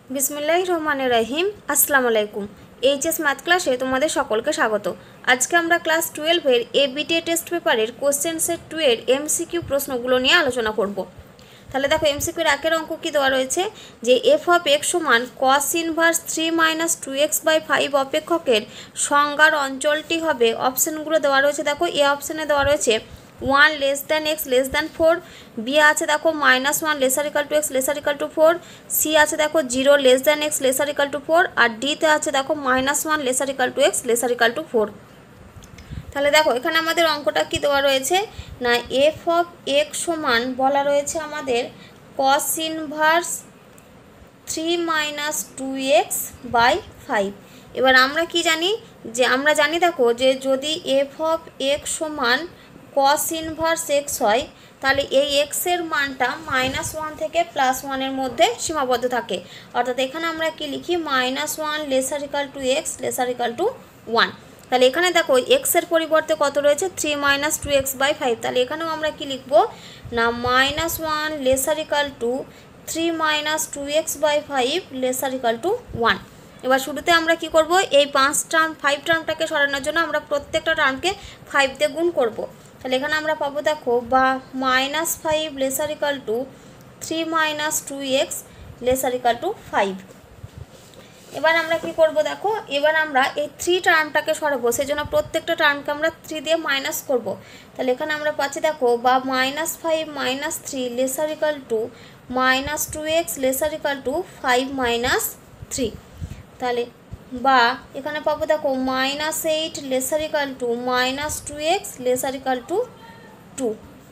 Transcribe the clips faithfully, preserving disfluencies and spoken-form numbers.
बिस्मिल्लाहिर रहमानिर रहीम अस्सलामु आलैकुम। HS math ক্লাসে তোমাদের সকলকে স্বাগত। আজকে আমরা ক্লাস টুয়েলভ এর এবিটিএ টেস্ট পেপারের কোশ্চেন সেট টু এর এমসিকিউ প্রশ্নগুলো নিয়ে আলোচনা করব। তাহলে দেখো এমসিকিউ এর একের অঙ্ক কি দেওয়া রয়েছে যে এফ অফ এক্স সমান cos inverse three minus two x by five অপেক্ষকের সংজ্ঞার অঞ্চলটি হবে। অপশানগুলো দেওয়া রয়েছে, দেখো এ অপশানে দেওয়া রয়েছে one less than x less than four, B আছে দেখো minus one lesser equal to x lesser equal to four, C আছে দেখো zero less than x lesser equal to four, আর ডিতে আছে দেখো minus one lesser equal to x lesser equal to four. তাহলে দেখো এখানে আমাদের অঙ্কটা কি দেওয়া রয়েছে না এফ অফ এক্স সমান বলা রয়েছে আমাদের cos inverse three minus two x by five. এবার আমরা কি জানি যে আমরা জানি দেখো যে যদি এফ অফ এক্স সমান কস ইনভার্স এক্স হয় তাহলে এই এক্সের মানটা মাইনাস ওয়ান থেকে প্লাস ওয়ানের মধ্যে সীমাবদ্ধ থাকে। অর্থাৎ এখানে আমরা কি লিখি minus one lesser equal to x lesser equal to one. তাহলে এখানে দেখো এক্সের পরিবর্তে কত রয়েছে three minus two x by five. তাহলে এখানেও আমরা কি লিখবো না minus one lesser equal to three minus two x by five lesser equal to one. এবার শুরুতে আমরা কি করব এই পাঁচ টার্ম ফাইভ টার্মটাকে সরানোর জন্য আমরা প্রত্যেকটা টার্মকে ফাইভ দিয়ে গুণ করব। তাহলে এখানে আমরা পাবো দেখো বা minus five lesser equal to three minus two x lesser equal to five. এবার আমরা কি করব দেখো এবার আমরা এই থ্রি টার্মটাকে সরাবো, সেই জন্য প্রত্যেকটা টার্মকে আমরা থ্রি দিয়ে মাইনাস করব। তাহলে এখানে আমরা পাচ্ছি দেখো বা minus five minus three lesser equal to minus two x lesser equal to five minus three. তাহলে বা এখানে পাবো দেখো minus eight lesser equal to minus two x lesser equal to two.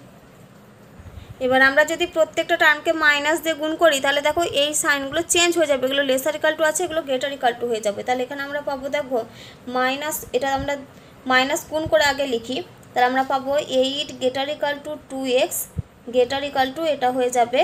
এবার আমরা যদি প্রত্যেকটা টার্মকে মাইনাস দিয়ে গুণ করি তাহলে দেখো এই সাইনগুলো চেঞ্জ হয়ে যাবে, এগুলো লেসার ইকাল টু আছে এগুলো গ্রেটার ইকাল টু হয়ে যাবে। তাহলে এখানে আমরা পাবো দেখো মাইনাস, এটা আমরা মাইনাস গুণ করে আগে লিখি, তাহলে আমরা পাবো eight greater equal to two x greater equal to two হয়ে যাবে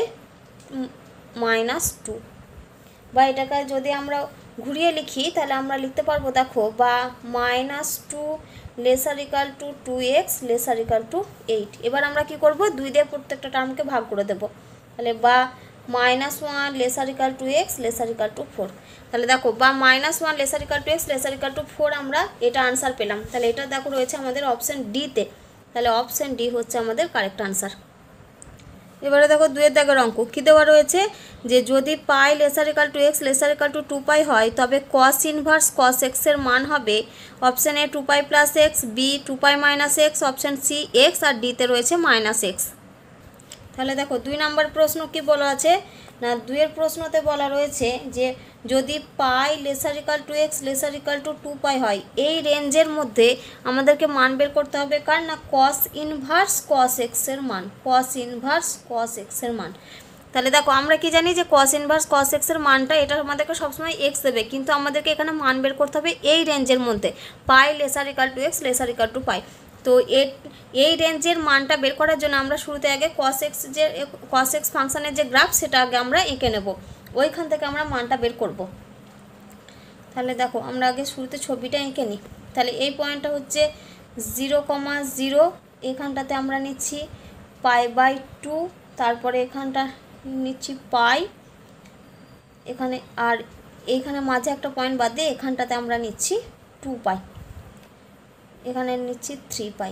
মাইনাস টু। বা এটাকে যদি আমরা ঘুরিয়ে লিখি তাহলে আমরা লিখতে পারবো দেখো বা minus two lesser equal to two x lesser equal to eight. এবার আমরা কি করব দুই দিয়ে প্রত্যেকটা টার্মকে ভাগ করে দেবো। তাহলে বা minus one lesser equal to x lesser equal to four. তাহলে দেখো বা minus one lesser equal to x lesser equal to four আমরা এটা আনসার পেলাম। তাহলে এটা দেখো রয়েছে আমাদের অপশান ডিতে, তাহলে অপশান ডি হচ্ছে আমাদের কারেক্ট আনসার। এবারে দেখো দুয়ের দাগের অঙ্ক কী দেওয়া রয়েছে যে যদি pi lesser equal to x lesser equal to two pi হয় তবে কস ইনভার্স কস এক্সের মান হবে option A two pi plus x, B two pi minus x, option C x, আর ডিতে রয়েছে মাইনাস এক্স। তাহলে দেখো দুই নম্বর প্রশ্ন কি বলা আছে না দুইয়ের প্রশ্নতে বলা রয়েছে যে যদি pi lesser equal to x lesser equal to two pi হয় এই রেঞ্জের মধ্যে আমাদেরকে মান বের করতে হবে কার না কস ইনভার্স কস এক্সের মান, কস ইনভার্স কস এক্সের মান। তাহলে দেখো আমরা কি জানি যে কস ইনভার্স কস এক্সের মানটা এটা আমাদেরকে সবসময় এক্স দেবে, কিন্তু আমাদেরকে এখানে মান বের করতে হবে এই রেঞ্জের মধ্যে pi lesser equal to x lesser equal to pi. তো এই রেঞ্জের মানটা বের করার জন্য আমরা শুরুতে আগে কস এক্স যে কস এক্স ফাংশনের যে গ্রাফ সেটা আগে আমরা এঁকে নেব, ওইখান থেকে আমরা মানটা বের করব। তাহলে দেখো আমরা আগে শুরুতে ছবিটা এঁকে নিই। তাহলে এই পয়েন্টটা হচ্ছে জিরো কমা জিরো, এখানটাতে আমরা নিচ্ছি পাই বাই টু, তারপরে এখানটা নিচ্ছি পাই এখানে, আর এইখানে মাঝে একটা পয়েন্ট বাদ দিয়ে এখানটাতে আমরা নিচ্ছি টু পাই, এখানে নিচ্ছি থ্রি পাই।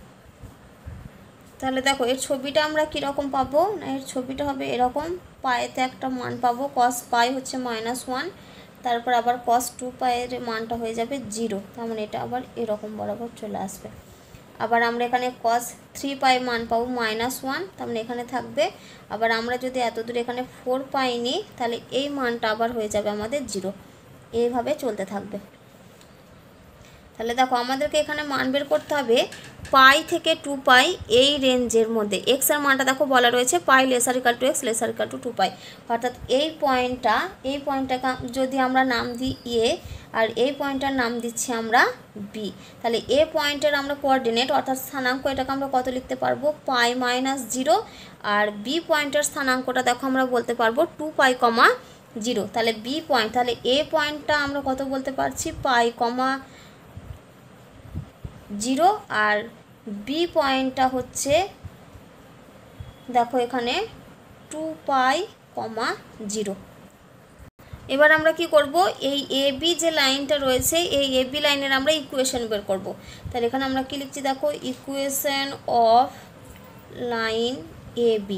তাহলে দেখো এর ছবিটা আমরা কীরকম পাবো না এর ছবিটা হবে এরকম, পায়েতে একটা মান পাবো কস পাই হচ্ছে মাইনাস ওয়ান, তারপর আবার কস টু পায়ের মানটা হয়ে যাবে জিরো, তার মানে এটা আবার এরকম বরাবর চলে আসবে। আবার আমরা এখানে কস থ্রি পাই মান পাবো মাইনাস ওয়ান, তার মানে এখানে থাকবে। আবার আমরা যদি এত দূরে এখানে ফোর পাই নিই তাহলে এই মানটা আবার হয়ে যাবে আমাদের জিরো, এইভাবে চলতে থাকবে। তাহলে দেখো আমাদেরকে এখানে মান বের করতে হবে পাই থেকে টু পাই এই রেঞ্জের মধ্যে। এক্সের মানটা দেখো বলা রয়েছে pi lesser equal to x lesser equal to two pi, অর্থাৎ এই পয়েন্টটা এই পয়েন্টটাকে যদি আমরা নাম দিই এ আর এই পয়েন্টটার নাম দিচ্ছি আমরা বি, তাহলে এ পয়েন্টের আমরা কোঅর্ডিনেট অর্থাৎ স্থানাঙ্ক এটাকে আমরা কত লিখতে পারবো পাই মাইনাস জিরো, আর বি পয়েন্টের স্থানাঙ্কটা দেখো আমরা বলতে পারবো টু পাই কমা জিরো। তাহলে বি পয়েন্ট তাহলে এ পয়েন্টটা আমরা কত বলতে পারছি পাই কমা জিরো, আর বি পয়েন্টটা হচ্ছে দেখো এখানে টু পাই কমা জিরো। এবার আমরা কি করব, এই এ বি যে লাইনটা রয়েছে এই এ বি লাইনের আমরা ইকুয়েশন বের করব। তাহলে এখানে আমরা কি লিখছি দেখো, equation of line A B,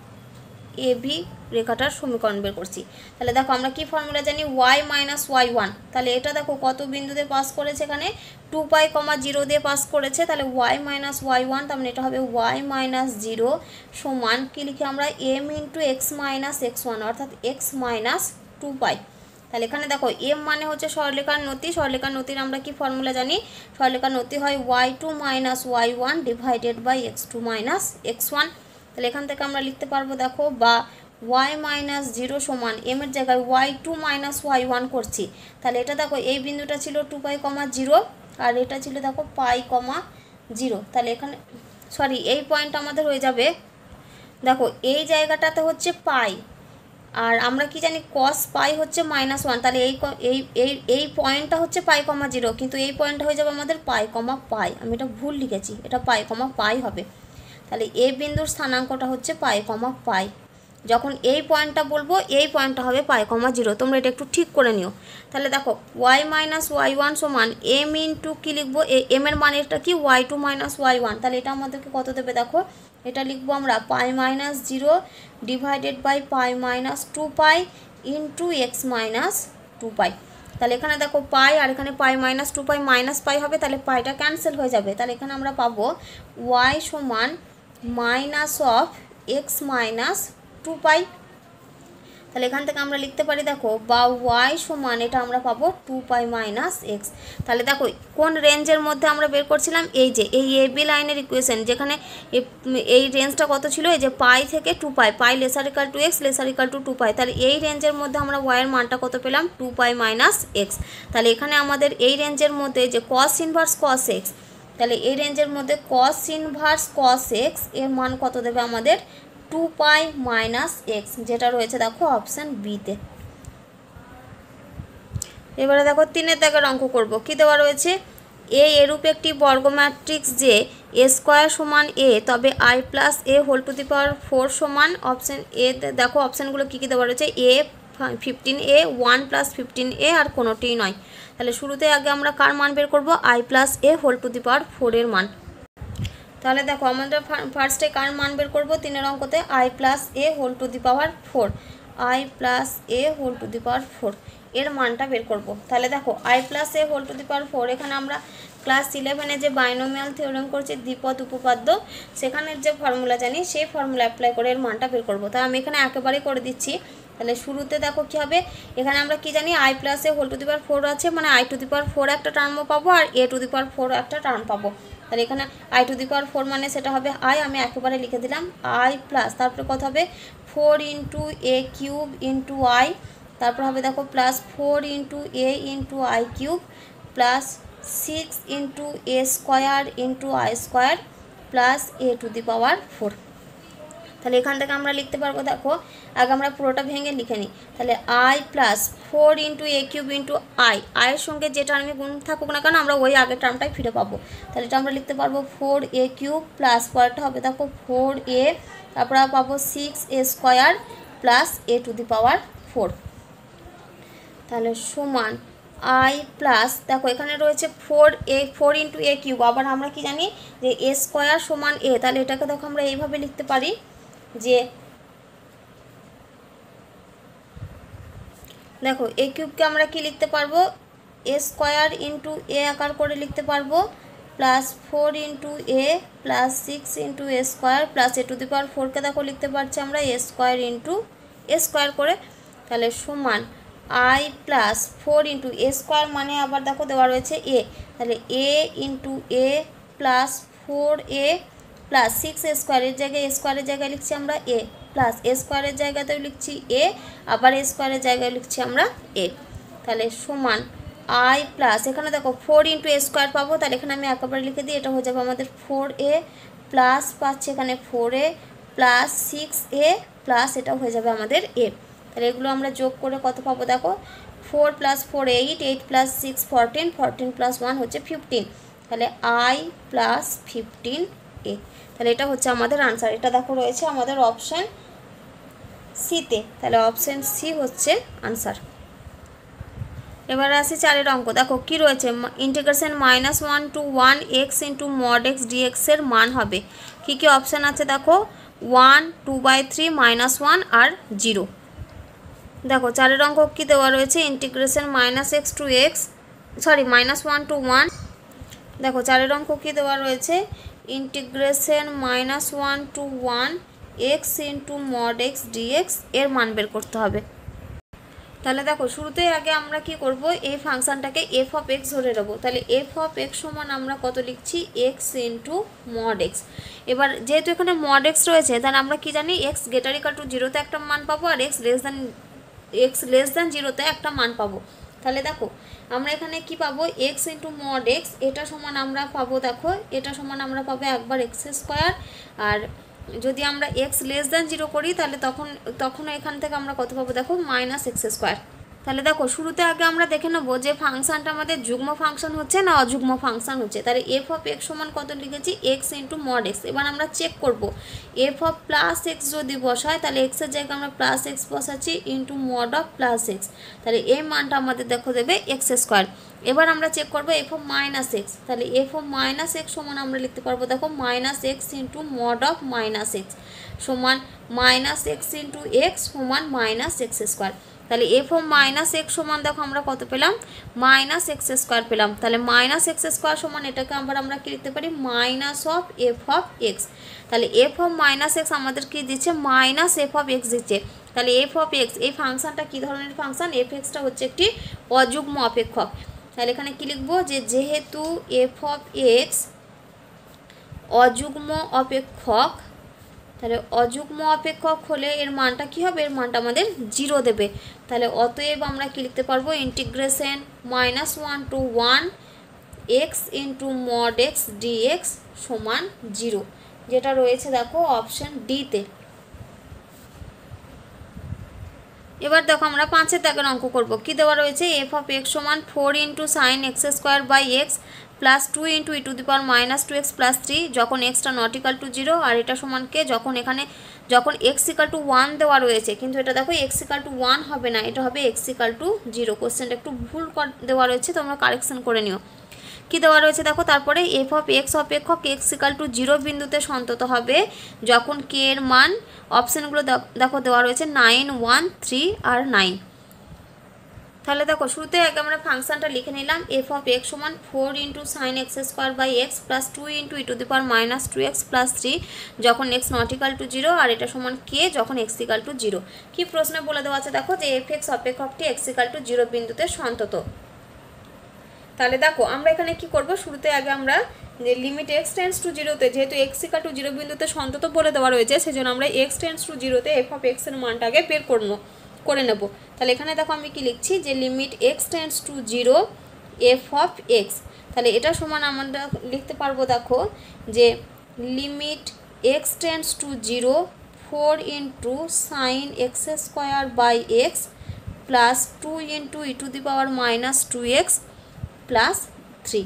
A B রেখাটার সমীকরণ বের করছি। তাহলে দেখো আমরা কি ফর্মুলা জানি, ওয়াই মাইনাস ওয়াই ওয়ান। তাহলে এটা দেখো কত বিন্দুতে পাস করেছে, এখানে টু পাই কমা জিরো দিয়ে পাস করেছে। তাহলে ওয়াই মাইনাস ওয়াই ওয়ান, তার মানে এটা হবে ওয়াই মাইনাস জিরো সমান কি লিখি আমরা, m into x minus x one, অর্থাৎ এক্স মাইনাস টু পাই। তাহলে এখানে দেখো এম মানে হচ্ছে সরলরেখার নতি, সরলরেখার নতির আমরা কি ফর্মুলা জানি, সরলরেখার নতি হয় y two minus y one divided by x two minus x one. তাহলে এখান থেকে আমরা লিখতে পারবো দেখো, বা ওয়াই মাইনাস জিরো সমান এম এর জায়গায় y two minus y one করছি। তাহলে এটা দেখো এই বিন্দুটা ছিল টু পাই কমা জিরো, আর এটা ছিল দেখো পাই কমা জিরো। তাহলে এখানে সরি এই পয়েন্টটা আমাদের হয়ে যাবে, দেখো এই জায়গাটাতে হচ্ছে পাই, আর আমরা কি জানি কস পাই হচ্ছে মাইনাস ওয়ান। তাহলে এই এই এই এই পয়েন্টটা হচ্ছে পাই কমা জিরো, কিন্তু এই পয়েন্টটা হয়ে যাবে আমাদের পাই কমা পাই। আমি এটা ভুল লিখেছি, এটা পাই কমা পাই হবে। তাহলে এ বিন্দুর স্থানাঙ্কটা হচ্ছে পাই কমা পাই। যখন এই পয়েন্টটা বলবো এই পয়েন্টটা হবে পাই কমা জিরো, তোমরা এটা একটু ঠিক করে নিও। তাহলে দেখো ওয়াই মাইনাস ওয়াই ওয়ান সমান এম ইন্টু কী লিখবো, এম এর মানে এটা কি y two minus y one. তাহলে এটা আমাদেরকে কত দেবে দেখো, এটা লিখবো আমরা pi minus zero divided by pi minus two pi into x minus two pi. তাহলে এখানে দেখো পাই আর এখানে pi minus two pi minus pi হবে, তাহলে পাইটা ক্যান্সেল হয়ে যাবে। তাহলে এখানে আমরা পাবো ওয়াই সমান minus of x minus two pi. তাহলে এখান থেকে আমরা লিখতে পারি দেখো, বা ওয়াই সমান এটা আমরা পাবো টু পাই মাইনাস এক্স। তাহলে দেখো কোন রেঞ্জের মধ্যে আমরা বের করছিলাম, এই যে এই এ বি লাইনের ইকুয়েশন, যেখানে এই রেঞ্জটা কত ছিল, এই যে পাই থেকে two pi, pi lesser equal to x, lesser equal to two pi. তাহলে এই রেঞ্জের মধ্যে আমরা ওয়াইয়ের মানটা কত পেলাম, টু পাই মাইনাস এক্স। তাহলে এখানে আমাদের এই রেঞ্জের মধ্যে যে কস ইনভার্স কস এক্স, তাহলে এই রেঞ্জের মধ্যে কস ইনভার্স কস এক্স এর মান কত দেবে আমাদের, টু পাই মাইনাস এক্স, যেটা রয়েছে দেখো অপশান বিতে। এবারে দেখো তিনের দাগের অঙ্ক করব। কি দেওয়া রয়েছে, এ এরূপ একটি বর্গ ম্যাট্রিক্স যে এ স্কোয়ার সমান এ, তবে i plus a whole to the power four সমান, অপশান এ দেখো অপশানগুলো কী কী দেওয়া রয়েছে, a fifteen a, one plus fifteen a, আর কোনোটিই নয়। তাহলে শুরুতে আগে আমরা কার মান বের করব, i plus a whole to the power ফোরের মান। তাহলে দেখো আমাদের ফার্স্টে কার মান বের করবো, তিনের অঙ্কতে i plus a whole to the power four, i plus a whole to the power four এর মানটা বের করব। তাহলে দেখো i plus a whole to the power four, এখানে আমরা ক্লাস ইলেভেনে যে বাইনোমিয়াল থিওরেম করছি দ্বিপদ উপপাদ্য, সেখানের যে ফর্মুলা জানি সেই ফর্মুলা অ্যাপ্লাই করে এর মানটা বের করবো। তাই আমি এখানে একেবারেই করে দিচ্ছি। তাহলে শুরুতে দেখো কী হবে, এখানে আমরা কি জানি i plus a whole to the power four আছে, মানে i to the power four একটা টার্মও পাবো আর a to the power four একটা টার্ম পাবো। তাহলে এখানে i to the power four মানে সেটা হবে আই, আমি একেবারে লিখে দিলাম আই প্লাস, তারপরে কত হবে four into a cube into i, তারপর হবে দেখো plus four into a into i cube plus six into a square into i square plus a to the power four. তাহলে এখান থেকে আমরা লিখতে পারবো দেখো, আগে আমরা পুরোটা ভেঙে লিখে নিই। তাহলে i plus four into a cube into i, আয়ের সঙ্গে যে টার্মে গুণ থাকুক না কেন আমরা ওই আগের টার্মটাই ফিরে পাবো। তাহলে এটা আমরা লিখতে পারবো ফোর এ কিউব প্লাস পরেরটা হবে দেখো ফোর এ, তারপর পাবো six a square plus a to the power four. তাহলে সমান আই প্লাস দেখো এখানে রয়েছে four a four into a cube, আবার আমরা কি জানি যে এ স্কোয়ার সমান এ, তাহলে এটাকে দেখো আমরা এইভাবে লিখতে পারি যে দেখো এ কিউবকে আমরা কি লিখতে পারবো, এ স্কোয়ার ইন্টু এ আকার করে লিখতে পারবো plus four into a plus six into a square plus a to the power ফোরকে দেখো লিখতে পারছি আমরা a square into a square করে। তাহলে সমান i plus four into a square মানে আবার দেখো দেওয়া রয়েছে এ, তাহলে a into a plus four a plus six a স্কোয়ারের জায়গায় এ স্কোয়ারের জায়গায় লিখছি আমরা এ, প্লাস এ স্কোয়ারের জায়গাতেও লিখছি এ, আবার এ স্কোয়ারের জায়গায় লিখছি আমরা এ। তাহলে সমান আই প্লাস এখানে দেখো ফোর ইন্টু এ স্কোয়ার পাবো, তাহলে এখানে আমি একেবারে লিখে দিই, এটা হয়ে যাবে আমাদের ফোর এ প্লাস পাচ্ছি এখানে four a plus six a plus এটা হয়ে যাবে আমাদের এ। তাহলে এগুলো আমরা যোগ করে কত পাবো দেখো, four plus four eight, eight plus six fourteen, fourteen plus one হচ্ছে ফিফটিন। তাহলে আই প্লাস ফিফটিন এ, তাহলে এটা হচ্ছে আমাদের আনসার। এটা দেখো রয়েছে আমাদের অপশান সিতে, তাহলে অপশান সি হচ্ছে আনসার। এবার আসি চারের অঙ্ক। দেখো কি রয়েছে, integration minus one to one x into mod x dx এর মান হবে। কী কী অপশান আছে দেখো, one, two by three, minus one আর জিরো। দেখো চারের অঙ্ক কী দেওয়া রয়েছে, integration minus x to x sorry minus one to one. দেখো চারের অঙ্ক কী দেওয়া রয়েছে, integration minus one to one x into mod x dx এর মান বের করতে হবে। তাহলে দেখো শুরুতেই আগে আমরা কি করব, এই ফাংশনটাকে এফ অফ এক্স ধরে নেবো। তাহলে এফ অফ এক্স সমান আমরা কত লিখছি, এক্স ইন্টু মড এক্স। এবার যেহেতু এখানে মড এক্স রয়েছে, তাহলে আমরা কি জানি, এক্স গ্রেটার ইকুয়াল টু জিরোতে একটা মান পাবো আর x less than x less than জিরোতে একটা মান পাবো। তাহলে দেখো আমরা এখানে কি পাবো, এক্স ইন্টু মড এক্স, এটা সমান আমরা পাবো, দেখো এটা সমান আমরা পাবো একবার এক্স স্কোয়ার। আর যদি আমরা এক্স লেস দ্যান জিরো করি তাহলে তখন তখন এখান থেকে আমরা কত পাবো, দেখো মাইনাস এক্স স্কোয়ার। তাহলে দেখো শুরুতে আগে আমরা দেখে নেবো যে ফাংশনটা আমাদের যুগ্ম ফাংশন হচ্ছে না অযুগ্ম ফাংশন হচ্ছে। তাহলে এফ অফ এক্স সমান কত লিখেছি, এক্স ইন্টু মড এক্স। এবার আমরা চেক করব, এফ অফ প্লাস এক্স যদি বসায় তাহলে এক্সের জায়গায় আমরা প্লাস এক্স বসাচ্ছি into mod of plus x, তাহলে এই মানটা আমাদের দেখো দেবে এক্স স্কোয়ার। এবার আমরা চেক করবো এফ অফ মাইনাস এক্স, তাহলে এফ অফ মাইনাস এক্স সমান আমরা লিখতে পারবো, দেখো minus x into mod of minus x সমান মাইনাস এক্স ইন্টু এক্স সমান মাইনাস এক্স স্কোয়ার। তাহলে এফ অফ মাইনাস এক্স সমান দেখো আমরা কত পেলাম, মাইনাস এক্স স্কোয়ার পেলাম। তাহলে মাইনাস এক্স স্কোয়ার সমান এটাকে আবার আমরা কি লিখতে পারি, minus of f of x. তাহলে এফ অফ মাইনাস এক্স আমাদের কি দিচ্ছে, মাইনাস এফ অফ এক্স দিচ্ছে। তাহলে এফ অফ এক্স এই ফাংশনটা কী ধরনের ফাংশন, এফ এক্সটা হচ্ছে একটি অযুগ্ম অপেক্ষক। তাহলে এখানে কি লিখবো, যে যেহেতু এফ অফ এক্স অযুগ্ম অপেক্ষক, তাহলে অযুগ্ম অপেক্ষক হলে এর মানটা কি হবে, এর মানটা আমাদের জিরো দেবে। তাহলে অতএব আমরা কি লিখতে পারবো, integration minus one to one x into mod x dx সমান জিরো, যেটা রয়েছে দেখো অপশান ডিতে। এবার দেখো আমরা পাঁচের দাগের অঙ্ক করব। কি দেওয়া রয়েছে, এফ অফ এক্স সমান four into sine x square by x plus two into e to the power minus two x plus three, যখন এক্সটা নট ইকাল টু জিরো। আর এটা সমান কে, যখন এখানে যখন এক্স ইকাল টু ওয়ান দেওয়া রয়েছে, কিন্তু এটা দেখো এক্স ইকাল টু ওয়ান হবে না, এটা হবে এক্স ইকাল টু জিরো। কোশ্চেনটা একটু ভুল দেওয়া রয়েছে, তোমরা কারেকশন করে নিও। কি দেওয়া রয়েছে দেখো, তারপরে এফ অফ এক্স অপেক্ষক এক্স ইকাল টু জিরো বিন্দুতে সন্তত হবে যখন কে এর মান, অপশানগুলো দেখো দেওয়া রয়েছে নাইন, ওয়ান, থ্রি আর নাইন। তাহলে দেখো শুরুতে আগে আমরা ফাংশনটা লিখে নিলাম, এফ অফ এক্স সমান four into sine x square by x plus two into e to the power minus two x plus three, যখন x not equal to zero. আর এটা সমান কে, যখন এক্স ইকাল টু জিরো। কি প্রশ্নে বলে দেওয়া আছে দেখো, যে এফ এক্স অপেক্ষকটি এক্স ইকাল টু জিরো বিন্দুতে সন্তত। তাহলে দেখো আমরা এখানে কি করব, শুরুতে আগে আমরা যে লিমিট এক্স টেন্স টু জিরোতে, যেহেতু এক্স ইকাল টু জিরো বিন্দুতে সন্তত বলে দেওয়া রয়েছে, সেজন্য আমরা এক্স টেন্স টু জিরোতে এফ অফ এক্স এর মানটা আগে বের করবো করে নেব। তাহলে এখানে দেখো আমি কি লিখছি, যে limit x tends to zero f of x. তাহলে এটা সমান আমরা লিখতে পারবো দেখো, যে limit x tends to zero four into sine x square by x plus two into e to the power minus two x plus three.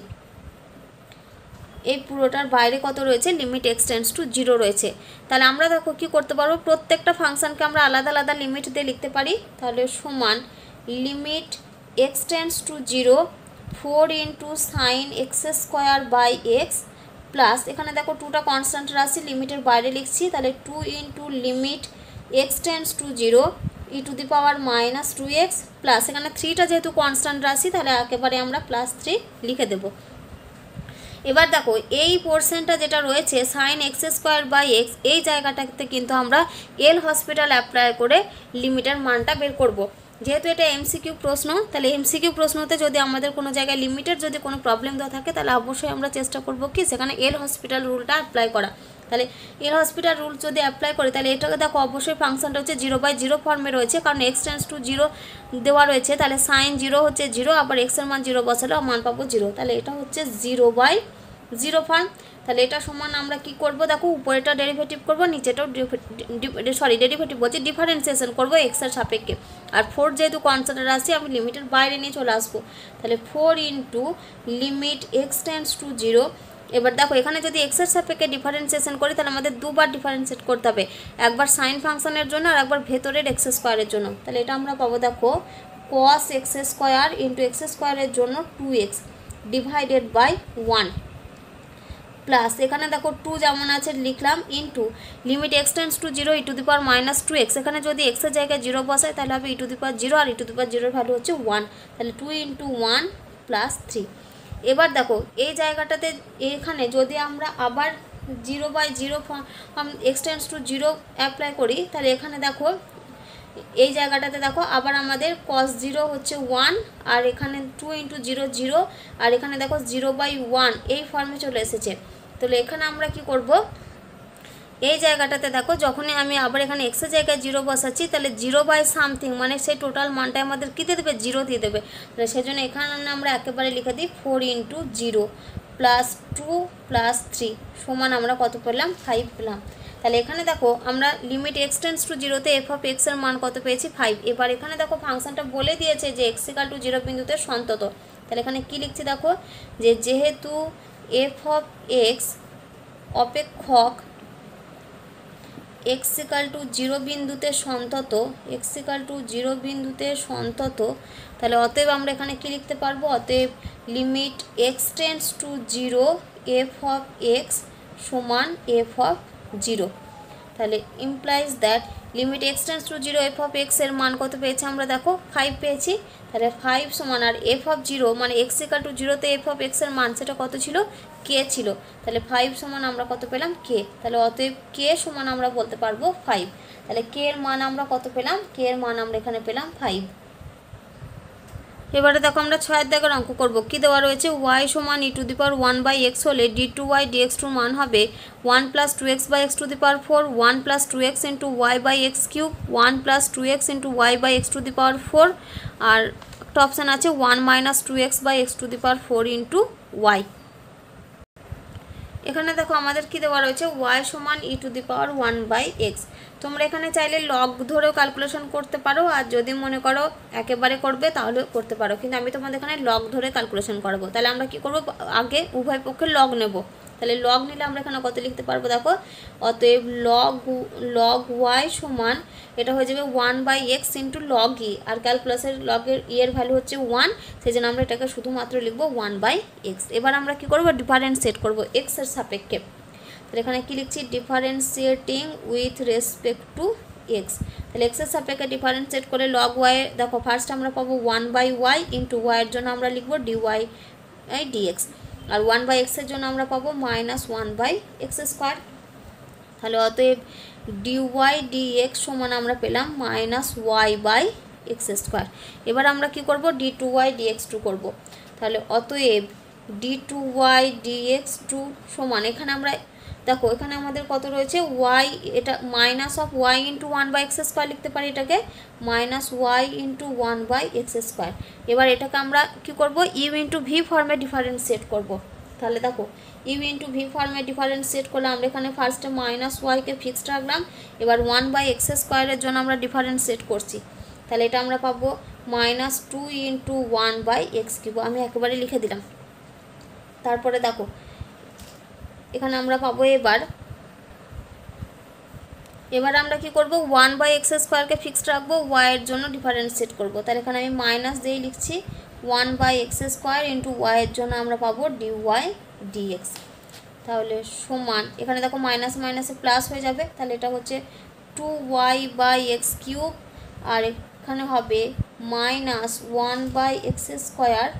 এই পুরোটার বাইরে কত রয়েছে, limit x tends to zero রয়েছে। তাহলে আমরা দেখো কি করতে পারবো, প্রত্যেকটা ফাংশনকে আমরা আলাদা আলাদা লিমিট দিয়ে লিখতে পারি। তাহলে সমান limit x tends to zero four into sine x square by x plus, এখানে দেখো টুটা কনস্ট্যান্ট রাশি, লিমিটের বাইরে লিখছি, তাহলে two into limit x tends to zero e to the power minus two x plus, এখানে থ্রিটা যেহেতু কনস্ট্যান্ট রাশি, তাহলে একেবারে আমরা প্লাস থ্রি লিখে দেবো। এবার দেখো এই পোর্শনটা যেটা রয়েছে sine x square by x, এই জায়গাটাতে কিন্তু আমরা এল হসপিটাল অ্যাপ্লাই করে লিমিটের মানটা বের করব। যেহেতু এটা এমসিকিউ প্রশ্ন, তাহলে এমসিকিউ প্রশ্নতে যদি আমাদের কোনো জায়গায় লিমিটের যদি কোনো প্রবলেম দেওয়া থাকে, তাহলে অবশ্যই আমরা চেষ্টা করব কি সেখানে এল হসপিটাল রুলটা অ্যাপ্লাই করা। তাহলে এল হসপিটাল রুল যদি অ্যাপ্লাই করি, তাহলে এটাকে দেখো অবশ্যই ফাংশনটা হচ্ছে জিরো বাই জিরো ফর্মে রয়েছে, কারণ এক্স টেন্স টু জিরো দেওয়া রয়েছে। তাহলে সাইন জিরো হচ্ছে জিরো, আবার এক্সের মান জিরো বসালে মান পাবো জিরো। তাহলে এটা হচ্ছে জিরো বাই জিরো ফর্ম। তাহলে এটা সমান আমরা কি করব, দেখো উপরেটা ডেরিভেটিভ করব, নিচেটাও সরি ডেরিভেটিভ বলছি ডিফারেন্সিয়েশন করব এক্সের সাপেক্ষে। আর ফোর যেহেতু কনস্ট্যান্ট রাশি, আমি লিমিটের বাইরে নিয়ে চলে আসবো। তাহলে four into limit x tends to zero. এবার দেখো এখানে যদি এক্সের সাপেক্ষে ডিফারেন্সিয়েশন করি, তাহলে আমাদের দুবার ডিফারেন্সিয়েট করতে হবে, একবার সাইন ফাংশনের জন্য আর একবার ভেতরের এক্স স্কোয়ারের জন্য। তাহলে এটা আমরা পাবো দেখো cos x square into x স্কোয়ারের জন্য two x divided by one plus এখানে দেখো টু যেমন আছে লিখলাম into limit x tends to zero e to the power minus two x, এখানে যদি এক্সের জায়গায় জিরো বসায় তাহলে হবে e to the power zero, আর ই টু দি পাওয়ার জিরোর ভ্যালু হচ্ছে ওয়ান, তাহলে two into one plus three. এবার দেখো এই জায়গাটাতে এখানে যদি আমরা আবার zero by zero x tends to zero apply করি, তাহলে এখানে দেখো এই জায়গাটাতে দেখো আবার আমাদের কস জিরো হচ্ছে ওয়ান, আর এখানে টু ইন্টু জিরো জিরো, আর এখানে দেখো জিরো বাই ওয়ান এই ফর্মে চলে এসেছে। তাহলে এখানে আমরা কি করব, এই জায়গাটাতে দেখো যখনই আমি আবার এখানে এক্সের জায়গায় জিরো বসাচ্ছি তাহলে জিরো বাই সামথিং মানে সেই টোটাল মানটা আমাদের কী দিয়ে দেবে, জিরো দিয়ে দেবে। তাহলে সেই জন্য এখানে আমরা একেবারে লিখে দিই four into zero plus two plus three সমান আমরা কত পেলাম, ফাইভ পেলাম। তাহলে এখানে দেখো আমরা লিমিট এক্স টেন্স টু জিরোতে এফ অফ এক্সের মান কত পেয়েছি, ফাইভ। এবার এখানে দেখো ফাংশনটা বলে দিয়েছে যে এক্স ইকাল টু জিরো বিন্দুতে সন্তত। তাহলে এখানে কী লিখছি দেখো, যে যেহেতু এফ অফ এক্স অপেক্ষক এক্স ইকাল টু জিরো বিন্দুতে সন্তত, এক্স ইকাল টু জিরো বিন্দুতে সন্তত, তাহলে অতএব আমরা এখানে কী লিখতে পারবো, অতএব limit x tends to zero f of x সমান এফ অফ জিরো। তাহলে implies that limit x tends to zero f of x এর মান কত পেয়েছি আমরা, দেখো ফাইভ পেয়েছি। তাহলে ফাইভ সমান আর এফ অফ জিরো মানে এক্স ইকাল টু জিরোতে এফ অফ এক্স এর মান সেটা কত ছিল, কে ছিল। তাহলে ফাইভ সমান আমরা কত পেলাম, কে। তাহলে অতএব কে সমান আমরা বলতে পারবো ফাইভ। তাহলে কে এর মান আমরা কত পেলাম, কে এর মান আমরা এখানে পেলাম ফাইভ। এবারে দেখো আমরা ছয়ের দাগের অঙ্ক করব। কি দেওয়া রয়েছে, ওয়াই সমান e to the power one by x হলে d two y d x টুর মান হবে one plus two x by x to the power four, one plus two x into y by x cube, one plus two x into y by x to the power four, আর একটা option আছে one minus two x by x to the power four into y. এখানে দেখো আমাদের কি দেওয়া রয়েছে, y সমান e to the power one by x. তোমরা এখানে চাইলে লগ ধরেও ক্যালকুলেশন করতে পারো, আর যদি মনে করো একেবারে করবে তাহলে করতে পারো, কিন্তু আমি তোমাদের এখানে লগ ধরে ক্যালকুলেশন করবো। তাহলে আমরা কি করব, আগে উভয় পক্ষে লগ নেব। তাহলে লগ নিলে আমরা এখানে কত লিখতে পারবো, দেখো অতএব লগ লগ ওয়াই সমান এটা হয়ে যাবে one by x into log e, আর ক্যালকুলাসের লগের ই এর ভ্যালু হচ্ছে ওয়ান, সেই জন্য আমরা এটাকে শুধুমাত্র লিখবো ওয়ান বাই এক্স। এবার আমরা কি করবো, ডিফারেন্সিয়েট করবো এক্সের সাপেক্ষে। তাহলে এখানে কী লিখছি, differentiating with respect to x. তাহলে এক্সের সাপেক্ষে ডিফারেন্সিয়েট করে লগ ওয়াই, দেখো ফার্স্ট আমরা পাবো ওয়ান বাই ওয়াই ইন্টু ওয়াইয়ের জন্য আমরা লিখবো ডি ওয়াই বাই ডিএক্স, আর ওয়ান বাই এক্সের জন্য আমরা পাবো minus one by x square. তাহলে অতএব ডি ওয়াই ডি এক্স সমান আমরা পেলাম minus y by x square. এবার আমরা কি করব, d two y d x two করবো। তাহলে অতএব d two y d x two সমান, এখানে আমরা দেখো এখানে আমাদের কত রয়েছে, ওয়াই, এটা minus of y into one by x square লিখতে পারি, এটাকে minus y into one by x square. এবার এটাকে আমরা কি করব, ইউ ইন্টু ভি ফর্মে ডিফারেন্সিয়েট করব। তাহলে দেখো ইউ ইন্টু ভি ফর্মে ডিফারেন্সিয়েট করলে আমরা এখানে ফার্স্টে মাইনাস ওয়াইকে ফিক্সড রাখলাম, এবার ওয়ান বাই এক্স স্কোয়ারের জন্য আমরা ডিফারেন্সিয়েট করছি। তাহলে এটা আমরা পাবো minus two into one by x cube, আমি একেবারে লিখে দিলাম। তারপরে দেখো এখানে আমরা পাবো এবার এবার আমরা কি করব, ওয়ান বাই এক্স স্কোয়ারকে ফিক্সড রাখবো, ওয়াইয়ের জন্য ডিফারেন্সিয়েট করবো। তাহলে এখানে আমি মাইনাস দিয়েই লিখছি one by x square into ওয়াইয়ের জন্য আমরা পাবো ডি ওয়াই ডি এক্স। তাহলে সমান, এখানে দেখো মাইনাস মাইনাসে প্লাস হয়ে যাবে, তাহলে এটা হচ্ছে two y by x cube, আর এখানে হবে minus one by x square.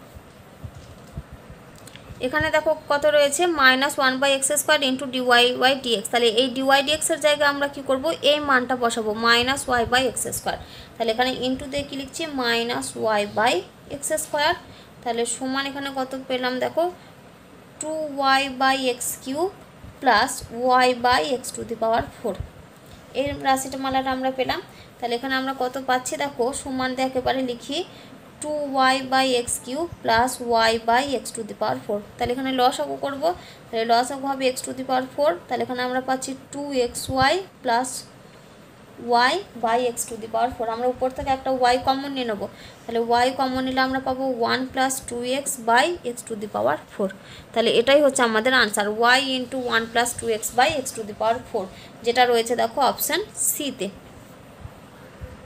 এখানে দেখো কত রয়েছে, minus one by x square into d y y d x. তাহলে এই ডি ওয়াই ডি এক্সের জায়গায় আমরা কী করবো, এই মানটা বসাবো minus y by x square. তাহলে এখানে ইন্টু দিয়ে কী লিখছি, minus y by x square. তাহলে সমান এখানে কত পেলাম, দেখো two y by x cube plus y by x to the power four. এই রাশিটা মালাটা আমরা পেলাম। তাহলে এখানে আমরা কত পাচ্ছি, দেখো সমান দিয়ে একেবারে লিখি two y by x cube plus y by x to the power four. তাহলে এখানে লসাগু করবো, তাহলে লসাগু হবে x to the power four. তাহলে এখানে আমরা পাচ্ছি two x y plus y by x to the power four. আমরা উপর থেকে একটা ওয়াই কমন নিয়ে নেবো, তাহলে ওয়াই কমন নিলে আমরা পাবো one plus two x by x to the power four. তাহলে এটাই হচ্ছে আমাদের answer, y into one plus two x by x to the power four, যেটা রয়েছে দেখো অপশান সিতে।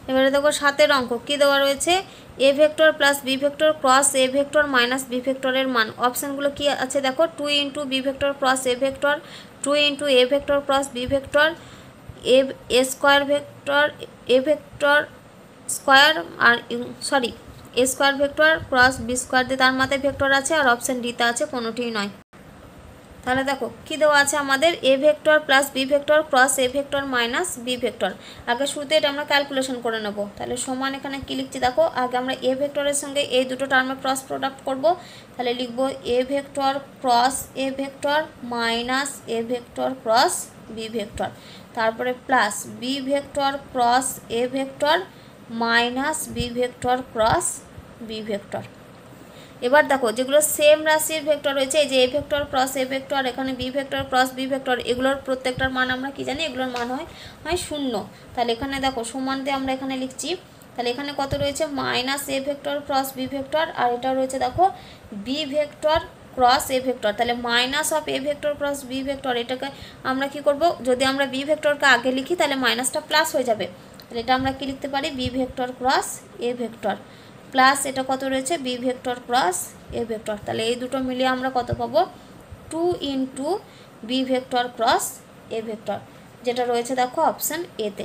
এবারে দেখো সাতের অঙ্ক কী দেওয়া রয়েছে, a vector plus b vector cross a vector minus b ভেক্টরের মান। অপশানগুলো কী আছে দেখো, two into b vector cross a vector, two into a vector cross b vector, a a square vector a vector square আর sorry a square vector cross b square দিয়ে তার মাথায় ভেক্টর আছে, আর অপশান ডিতে আছে কোনোটিই নয়। তাহলে দেখো কী দেওয়া আছে আমাদের, a vector plus b vector cross a vector minus b vector. আগে শুরুতে এটা আমরা ক্যালকুলেশন করে নেব। তাহলে সমান এখানে কী লিখছি দেখো, আগে আমরা এ ভেক্টরের সঙ্গে এই দুটো টার্মে ক্রস প্রোডাক্ট করব। তাহলে লিখব a vector cross a vector minus a vector cross b vector, তারপরে plus b vector cross a vector minus b vector cross b vector. এবার দেখো যেগুলো সেম রাশির ভেক্টর রয়েছে, এই যে a vector cross a vector, এখানে b vector cross b vector, এগুলোর প্রত্যেকটার মান আমরা কি জানি, এগুলোর মান হয় হয় শূন্য। তাহলে এখানে দেখো সমান দিয়ে আমরা এখানে লিখছি। তাহলে এখানে কত রয়েছে, minus a vector cross b vector, আর এটা রয়েছে দেখো b vector cross a vector. তাহলে minus of a vector cross b vector, এটাকে আমরা কি করব, যদি আমরা বি ভেক্টরকে আগে লিখি তাহলে মাইনাসটা প্লাস হয়ে যাবে। তাহলে এটা আমরা কি লিখতে পারি, b vector cross a vector plus এটা কত রয়েছে, b vector cross a vector. তাহলে এই দুটো মিলিয়ে আমরা কত পাবো, two into b vector cross a vector, যেটা রয়েছে দেখো অপশান এতে।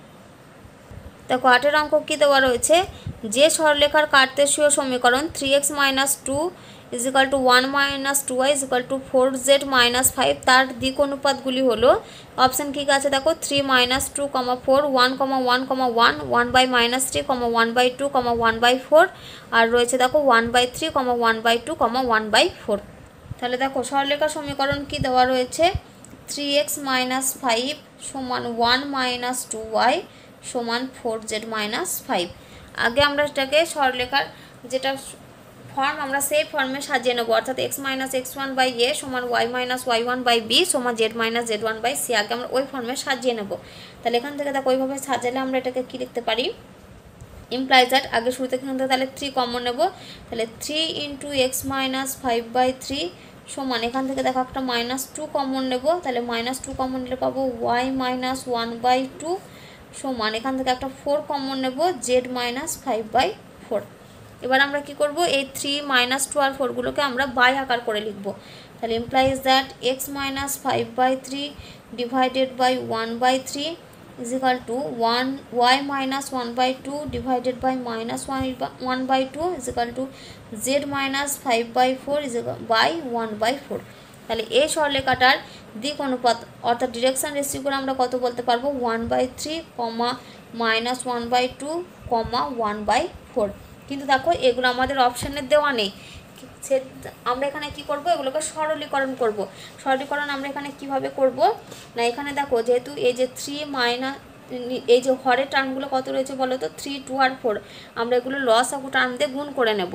দেখো আটের অঙ্ক কী দেওয়া রয়েছে, যে সরলরেখার কার্তেশীয় সমীকরণ three x minus two is equal to one minus two y is equal to four z minus five, তার দিক অনুপাতগুলি হলো, অপশান কী আছে দেখো, three minus two comma four, one comma one comma one, one by minus three comma one by two comma one by four, আর রয়েছে দেখো one by three comma one by two comma one by four. তাহলে দেখো সরলরেখা সমীকরণ কি দেওয়া রয়েছে, থ্রি এক্স মাইনাস ফাইভ সমান ওয়ান মাইনাস টু ওয়াই সমান ফোর জেড মাইনাস ফাইভ। আগে আমরা এটাকে সরলরেখার যেটা ফর্ম আমরা সেই ফর্মে সাজিয়ে নেবো, অর্থাৎ x minus x one by a সমান y minus y one by b সমান z minus z one by c, আগে আমরা ওই ফর্মে সাজিয়ে নেব। তাহলে এখান থেকে দেখো ওইভাবে সাজালে আমরা এটাকে কী লিখতে পারি, ইমপ্লাইজ দ্যাট, আগে শুরুতে এখান থেকে তাহলে থ্রি কমন নেব। তাহলে three into x minus five by three সমান এখান থেকে দেখো একটা মাইনাস টু কমন নেব। তাহলে মাইনাস টু কমন নিলে পাবো y minus one by two সমান এখান থেকে একটা ফোর কমন নেব, z minus five by four. এবার আমরা কি করব, এই থ্রি মাইনাস টু আর ফোরগুলোকে আমরা বাই আকার করে লিখব। তাহলে implies that x minus five by three divided by one by three is equal to one y minus one by two divided by minus one one by two is equal to z minus five by four is by one by four. তাহলে এই সরলরেখাটার দিক অনুপাত অর্থাৎ direction ratio করে আমরা কত বলতে পারবো, one by three comma minus one by two comma one by four. কিন্তু দেখো এগুলো আমাদের অপশানের দেওয়া নেই, সে আমরা এখানে কি করব, এগুলোকে সরলীকরণ করব। সরলীকরণ আমরা এখানে কিভাবে করব না, এখানে দেখো যেহেতু এই যে থ্রি মাইনাস এই যে হরের টার্মগুলো কত রয়েছে বলো তো, থ্রি টু আর ফোর, আমরা এগুলো লস অফ টার্ম দিয়ে গুণ করে নেব।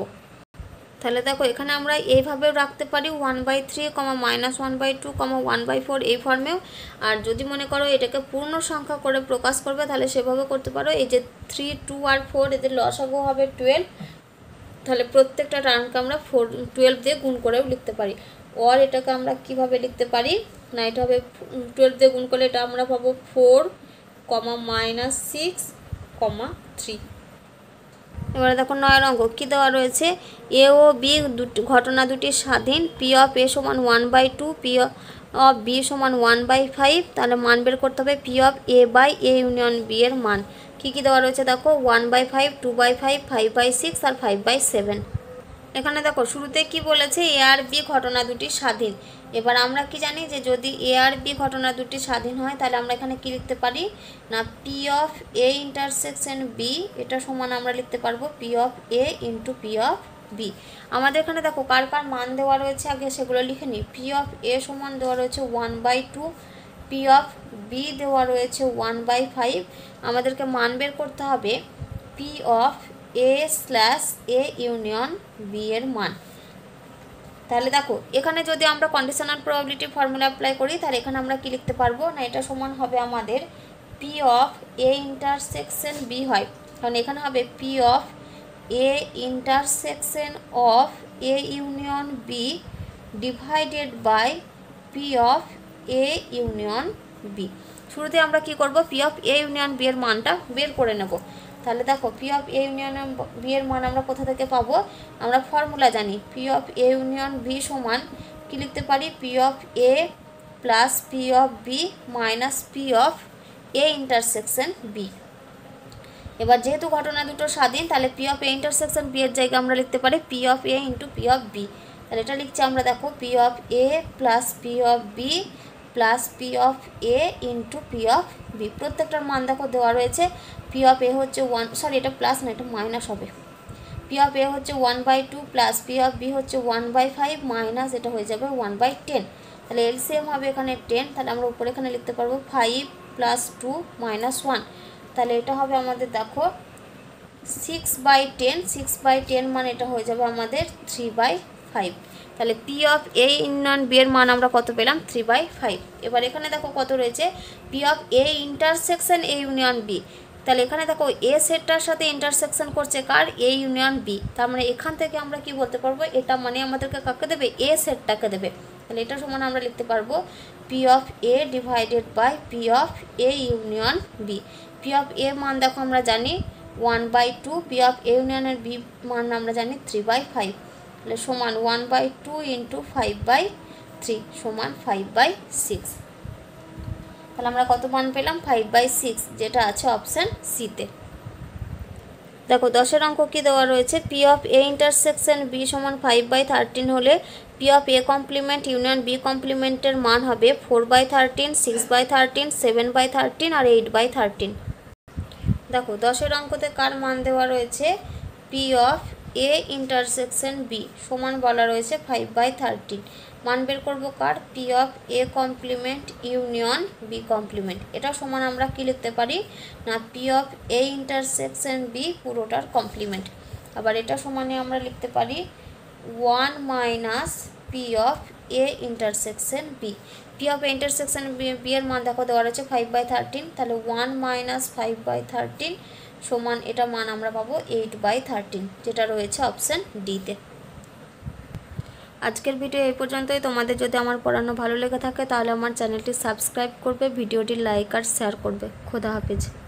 তাহলে দেখো এখানে আমরা এইভাবেও রাখতে পারি, one by three comma minus one by two comma one by four এই ফর্মেও। আর যদি মনে করো এটাকে পূর্ণ সংখ্যা করে প্রকাশ করবে তাহলে সেভাবে করতে পারো, এই যে থ্রি টু আর ফোর এদের লসাগু হবে টুয়েলভ, তাহলে প্রত্যেকটা টার্মকে আমরা ফোর টুয়েলভ দিয়ে গুণ করেও লিখতে পারি। ওর এটাকে আমরা কিভাবে লিখতে পারি না, এটা হবে টুয়েলভ দিয়ে গুণ করলে এটা আমরা পাবো four comma minus six comma three. এবারে দেখো নয়ের অঙ্ক কী দেওয়া রয়েছে, এ ও বি দুটি ঘটনা দুটি স্বাধীন, পি অফ এ সমান one by two, P of B সমান ওয়ান বাই ফাইভ। তাহলে মান বের করতে হবে P of A by A union B এর মান। কী কী দেওয়া রয়েছে দেখো, one by five, two by five, five by six আর ফাইভ বাই সেভেন। এখানে দেখো শুরুতে কি বলেছে, এ আর বি ঘটনা দুটি স্বাধীন। এবার আমরা কি জানি যে যদি এ আর বি ঘটনা দুটি স্বাধীন হয় তাহলে আমরা এখানে কি লিখতে পারি না, P of A intersection B, এটা সমান আমরা লিখতে পারবো P of A into P of B. আমাদের এখানে দেখো কার কার মান দেওয়া রয়েছে আগে সেগুলো লিখে নিই। পি অফ এ সমান দেওয়া রয়েছে one by two, P of B দেওয়া রয়েছে ওয়ান বাই ফাইভ। আমাদেরকে মান বের করতে হবে P of A slash A union B এর মান। তাহলে দেখো এখানে যদি আমরা কন্ডিশনাল প্রবাবিলিটি ফর্মুলা অ্যাপ্লাই করি তাহলে এখানে আমরা কি লিখতে পারবো না, এটা সমান হবে আমাদের P of A intersection B হয়, কারণ এখানে হবে P of A intersection of A union B divided by P of A union B. শুরুতে আমরা কি করব, P of A union B এর মানটা বের করে নেব। তাহলে দেখো P of A union B এর মান আমরা কোথা থেকে পাবো, আমরা ফর্মুলা জানি P of A union B সমান কী লিখতে পারি, P of A plus P of B minus P of A intersection B. এবার যেহেতু ঘটনা দুটো স্বাধীন, তাহলে P of A intersection B এর জায়গায় আমরা লিখতে পারি P of A into P of B. তাহলে এটা লিখছি আমরা, দেখো P of A plus P of B plus P of A into P of B. প্রত্যেকটার মান দেখো দেওয়া রয়েছে। পি অফ এ হচ্ছে ওয়ান, সরি এটা প্লাস না, এটা মাইনাস হবে। পি অফ এ হচ্ছে one by two plus P of B হচ্ছে ওয়ান বাই ফাইভ মাইনাস এটা হয়ে যাবে ওয়ান বাই টেন। তাহলে এলসিএম হবে এখানে টেন। তাহলে আমরা উপরে এখানে লিখতে পারবো five plus two minus one. তাহলে এটা হবে আমাদের দেখো six by ten, six by ten মানে এটা হয়ে যাবে আমাদের থ্রি বাই ফাইভ। তাহলে P of A union B এর মান আমরা কত পেলাম, থ্রি বাই ফাইভ। এবার এখানে দেখো কত রয়েছে, P of A intersection A union B. তাহলে এখানে দেখো এ সেটটার সাথে ইন্টারসেকশন করছে কার, এ ইউনিয়ন বি। তার মানে এখান থেকে আমরা কি বলতে পারবো, এটা মানে আমাদেরকে কাকে দেবে, এ সেটটাকে দেবে। তাহলে এটা সমান আমরা লিখতে পারবো P of A divided by P of A union B. P of A মান দেখো আমরা জানি one by two, P of A ইউনিয়নের বি মান আমরা জানি থ্রি বাই ফাইভ। তাহলে সমান one by two into five by three সমান ফাইভ বাই সিক্স। তাহলে আমরা কত মান পেলাম, ফাইভ বাই সিক্স, যেটা আছে অপশান সিতে। দেখো দশের অঙ্ক কী দেওয়া রয়েছে, P of A intersection B সমান ফাইভ বাই থার্টিন হলে P of A complement union B কমপ্লিমেন্টের মান হবে four by thirteen, six by thirteen, seven by thirteen আর এইট বাই থার্টিন। দেখো দশের অঙ্কতে কার মান দেওয়া রয়েছে, P of A intersection B সমান বলা রয়েছে ফাইভ বাই থার্টিন। মান বের করবো কার, P of A complement union B complement. এটা সমান আমরা কি লিখতে পারি না, P of A intersection B পুরোটার কমপ্লিমেন্ট। আবার এটা সমানে আমরা লিখতে পারি one minus P of A intersection B. P of A intersection B B এর মান দেখো দেওয়া রয়েছে ফাইভ বাই থার্টিন। তাহলে one minus five by thirteen সমান এটা মান আমরা পাবো এইট বাই থার্টিন, যেটা রয়েছে অপশান ডিতে। আজকের ভিডিও এই পর্যন্তই। তোমাদের যদি আমার পড়ানো ভালো লেগে থাকে তাহলে আমার চ্যানেলটি সাবস্ক্রাইব করবে, ভিডিওটি লাইক আর শেয়ার করবে। খোদা হাফেজ।